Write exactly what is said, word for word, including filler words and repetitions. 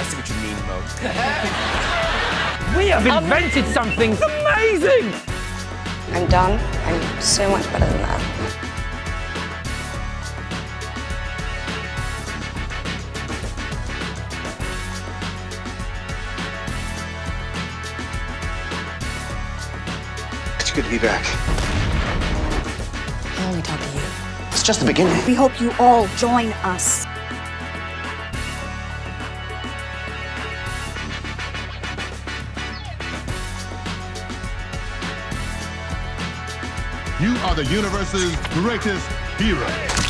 see what you mean, Mo. We have invented something amazing! I'm done. I'm so much better than that. It's good to be back. I only talk to you. It's just the beginning. We hope you all join us. You are the universe's greatest hero.